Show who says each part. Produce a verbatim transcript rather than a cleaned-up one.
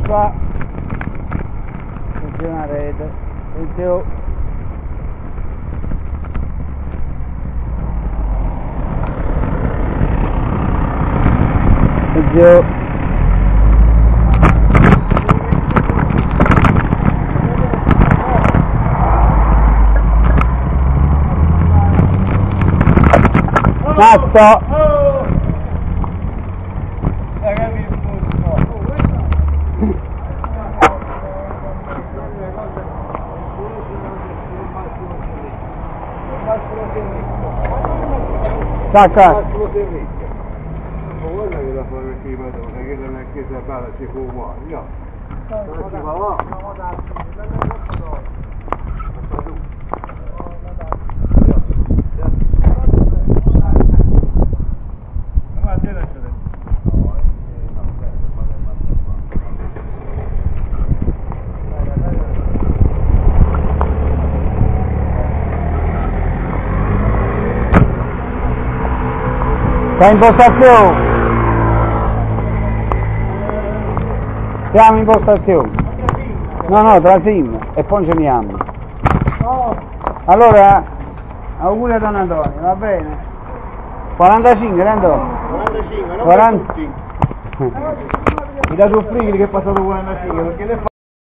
Speaker 1: qua, funziona la rete, attenzione. Attenzione. Basta! Stacca!
Speaker 2: Ma guarda che la fare qui, madonna, che nella chiesa bella si può uguale, no? Non si va là.
Speaker 1: Sta in postazione! Siamo in postazione! No, no, tra sim e poi ce ne hanno. Allora, auguri a Don Antonio, va bene? quarantacinque, Antonio?
Speaker 2: quarantacinque, non
Speaker 1: quaranta.
Speaker 2: per tutti. Mi dà due frighi che è passato quarantacinque, perché le fa...